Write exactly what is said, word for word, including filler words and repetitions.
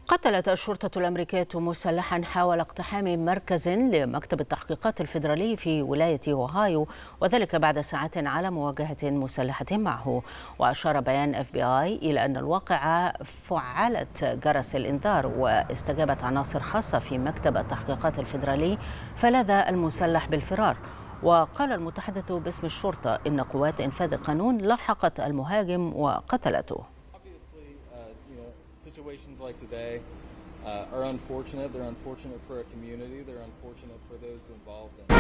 قتلت الشرطة الأمريكية مسلحا حاول اقتحام مركز لمكتب التحقيقات الفيدرالي في ولاية أوهايو، وذلك بعد ساعات على مواجهة مسلحة معه. وأشار بيان إف بي آي إلى أن الواقعة فعلت جرس الإنذار، واستجابت عناصر خاصة في مكتب التحقيقات الفيدرالي فلاذ المسلح بالفرار. وقال المتحدث باسم الشرطة إن قوات إنفاذ القانون لاحقت المهاجم وقتلته. Situations like today uh, are unfortunate. They're unfortunate for a community. They're unfortunate for those involved in